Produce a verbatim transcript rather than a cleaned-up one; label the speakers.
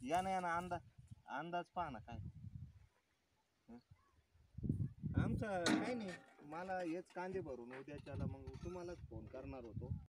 Speaker 1: या ना या ना अंदाज अंदाज पहा ना काय. आमचं काही नाही, मला हेच कांदे भरून उद्याच्याला मग तुम्हालाच फोन करणार होतो.